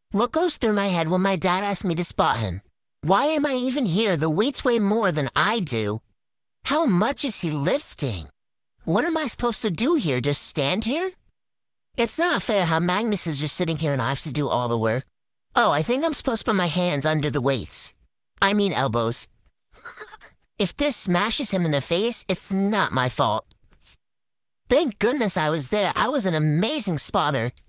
What goes through my head when my dad asks me to spot him? Why am I even here? The weights weigh more than I do. How much is he lifting? What am I supposed to do here? Just stand here? It's not fair how Magnus is just sitting here and I have to do all the work. Oh, I think I'm supposed to put my hands under the weights. I mean elbows. If this smashes him in the face, it's not my fault. Thank goodness I was there. I was an amazing spotter.